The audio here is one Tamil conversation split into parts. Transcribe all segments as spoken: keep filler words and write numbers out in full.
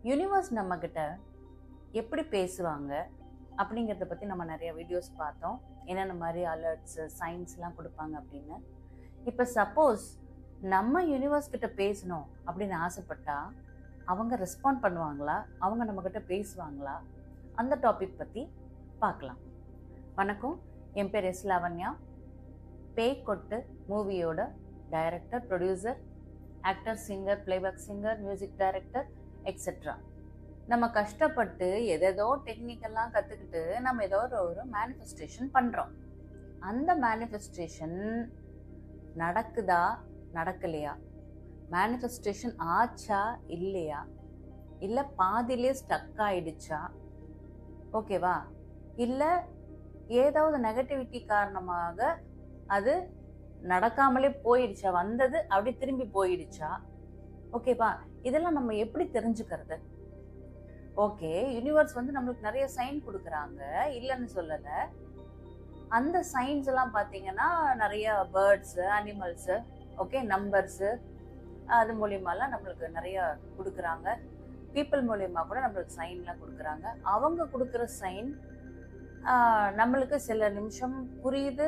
யூனிவர்ஸ் நம்மக்கிட்ட எப்படி பேசுவாங்க அப்படிங்கிறத பற்றி நம்ம நிறைய வீடியோஸ் பார்த்தோம். என்னென்ன மாதிரி அலர்ட்ஸு சயின்ஸ்லாம் கொடுப்பாங்க அப்படின்னு. இப்போ சப்போஸ் நம்ம யூனிவர்ஸ் கிட்ட பேசணும் அப்படின்னு ஆசைப்பட்டா அவங்க ரெஸ்பாண்ட் பண்ணுவாங்களா, அவங்க நம்மக்கிட்ட பேசுவாங்களா, அந்த டாபிக் பற்றி பார்க்கலாம். வணக்கம், என் பேர் எஸ் லாவண்யா. பேய் கொட்டு மூவியோட director, producer, actor, singer, playback singer, music director etcetera. நம்ம கஷ்டப்பட்டு எதேதோ டெக்னிக்கெல்லாம் கற்றுக்கிட்டு நம்ம ஏதோ ஒரு மேனிஃபெஸ்டேஷன் பண்ணுறோம். அந்த மேனிஃபெஸ்டேஷன் நடக்குதா நடக்கலையா, மேனிஃபெஸ்டேஷன் ஆச்சா இல்லையா, இல்லை பாதியிலே ஸ்டக் ஆயிடுச்சா, ஓகேவா, இல்லை ஏதாவது நெகட்டிவிட்டி காரணமாக அது நடக்காமலே போயிடுச்சா, வந்தது அப்படி திரும்பி போயிடுச்சா, ஓகேவா, இதெல்லாம் நம்ம எப்படி தெரிஞ்சுக்கிறது? ஓகே, யூனிவர்ஸ் வந்து நம்மளுக்கு நிறைய சைன் கொடுக்குறாங்க, இல்லைன்னு சொல்லலை. அந்த சைன்ஸ் எல்லாம் பார்த்தீங்கன்னா நிறைய பேர்ட்ஸு, அனிமல்ஸு, ஓகே, நம்பர்ஸு, அது மூலியமாலாம் நம்மளுக்கு நிறைய கொடுக்குறாங்க. பீப்புள் மூலியமாக கூட நம்மளுக்கு சைன்லாம் கொடுக்குறாங்க. அவங்க கொடுக்குற சைன் நம்மளுக்கு சில நிமிஷம் புரியுது,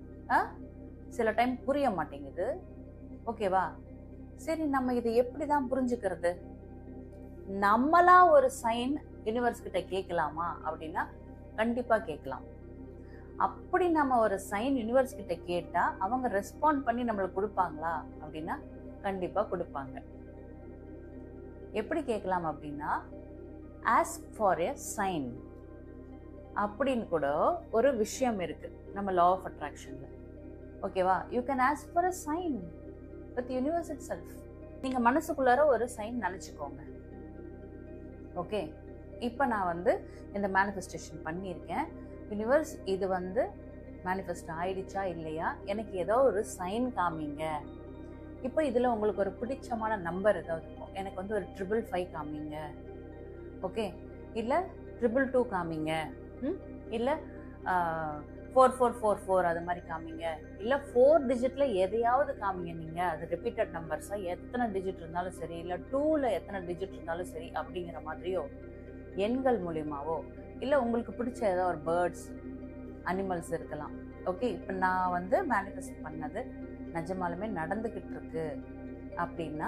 சில டைம் புரிய மாட்டேங்குது, ஓகேவா. சரி, நம்ம இதை எப்படி தான் புரிஞ்சுக்கிறது? நம்மளா ஒரு சைன் யூனிவர்ஸ் கிட்ட கேட்கலாமா அப்படின்னா கண்டிப்பா கேட்கலாம். அப்படி நம்ம ஒரு சைன் யூனிவர்ஸ் கிட்ட கேட்டா அவங்க ரெஸ்பாண்ட் பண்ணி நம்மளுக்கு கொடுப்பாங்களா அப்படின்னா கண்டிப்பா கொடுப்பாங்க. எப்படி கேட்கலாம் அப்படின்னா, ஆஸ்க் ஃபார் எ சைன் அப்படின்னு கூட ஒரு விஷயம் இருக்கு நம்ம லா ஆஃப் அட்ராக்ஷன்ல, ஓகேவா. You can ask for a sign with universe itself. நீங்க மனசுக்குள்ளார ஒரு சைன் நினைச்சுக்கோங்க. ஓகே, இப்போ நான் வந்து இந்த மேனிஃபெஸ்டேஷன் பண்ணியிருக்கேன். யூனிவர்ஸ் இது வந்து மேனிஃபெஸ்ட் ஆயிடுச்சா இல்லையா, எனக்கு ஏதோ ஒரு சைன் காமிங்க. இப்போ இதில் உங்களுக்கு ஒரு பிடிச்சமான நம்பர் ஏதாவது இருக்கும். எனக்கு வந்து ஒரு ட்ரிபிள் ஃபைவ் காமிங்க, ஓகே, இல்லை ட்ரிபிள் டூ காமிங்க, ம் இல்லை ஃபோர் ஃபோர் ஃபோர் ஃபோர் அது மாதிரி காமிங்க, இல்லை ஃபோர் டிஜிட்டில் எதையாவது காமிங்க. நீங்கள் அது ரிப்பீட்டட் நம்பர்ஸாக எத்தனை டிஜிட் இருந்தாலும் சரி, இல்லை டூவில் எத்தனை டிஜிட் இருந்தாலும் சரி, அப்படிங்கிற மாதிரியோ எண்கள் மூலியமாவோ, இல்லை உங்களுக்கு பிடிச்ச ஏதோ ஒரு பேர்ட்ஸ், அனிமல்ஸ் இருக்கலாம். ஓகே, இப்போ நான் வந்து மேனிஃபெஸ்ட் பண்ணது நிஜமாலுமே நடந்துக்கிட்டு இருக்கு அப்படின்னா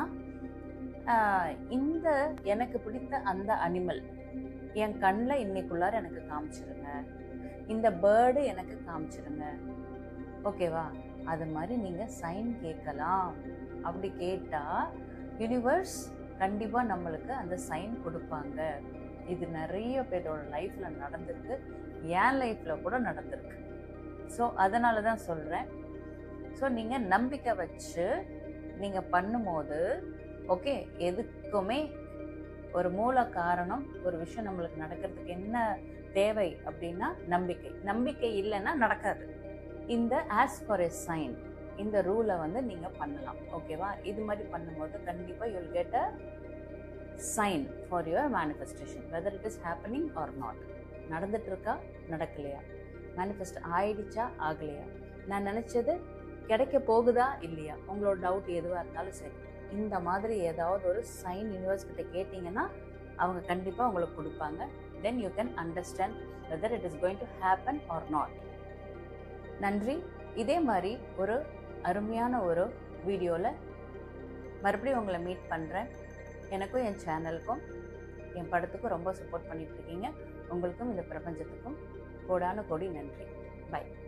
இந்த எனக்கு பிடித்த அந்த அனிமல் என் கண்ணில் இன்னைக்குள்ளார எனக்கு காமிச்சிருங்க, இந்த பேர்டு எனக்கு காமிச்சிருங்க, ஓகேவா. அது மாதிரி நீங்கள் சைன் கேட்கலாம். அப்படி கேட்டால் யூனிவர்ஸ் கண்டிப்பாக நம்மளுக்கு அந்த சைன் கொடுப்பாங்க. இது நிறைய பேரோட லைஃப்பில் நடந்திருக்கு, என் லைஃப்பில் கூட நடந்திருக்கு. ஸோ அதனால தான் சொல்கிறேன். ஸோ நீங்கள் நம்பிக்கை வச்சு நீங்கள் பண்ணும்போது, ஓகே, எதுக்குமே ஒரு மூல காரணம், ஒரு விஷயம் நம்மளுக்கு நடக்கிறதுக்கு என்ன தேவை அப்படின்னா நம்பிக்கை. நம்பிக்கை இல்லைன்னா நடக்காது. இந்த ஆஸ்க் ஃபார் எ சைன் இந்த ரூலை வந்து நீங்கள் பண்ணலாம், ஓகேவா. இது மாதிரி பண்ணும்போது கண்டிப்பாக you will get a sign for your manifestation, whether it is happening or not. நடந்துட்டு இருக்கா, நடக்கலையா, மேனிஃபெஸ்ட் ஆயிடுச்சா, ஆகலையா, நான் நினச்சது கிடைக்க போகுதா இல்லையா, உங்களோட டவுட் எதுவாக இருந்தாலும் சரி, இந்த மாதிரி ஏதாவது ஒரு சைன் யூனிவர்ஸ் கிட்ட கேட்டிங்கன்னா அவங்க கண்டிப்பாக உங்களுக்கு கொடுப்பாங்க. Then you can understand whether it is going to happen or not. நன்றி. இதே மாதிரி ஒரு அருமையான ஒரு வீடியோவில் மறுபடியும் உங்களை மீட் பண்ணுறேன். எனக்கும் என் சேனலுக்கும் என் படத்துக்கும் ரொம்ப சப்போர்ட் பண்ணிட்டு இருக்கீங்க. உங்களுக்கும் இந்த பிரபஞ்சத்துக்கும் கோடான கோடி நன்றி. பை.